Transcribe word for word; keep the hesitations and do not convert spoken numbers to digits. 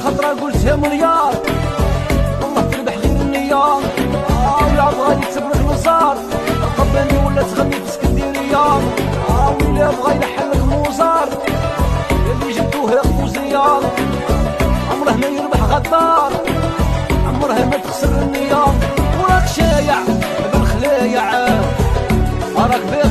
خطره قلتها مليار، والله تربح غير النية. اه ولا بغا يكتب لك نزار، القباني ولا تغني في اسكندرية. اه ولا بغا يلحن لك موزار، اللي جبتوه ياخدو زيار. عمره ما يربح غدار، عمرها ما تخسر النية. وراك شايع بالخلايع، راك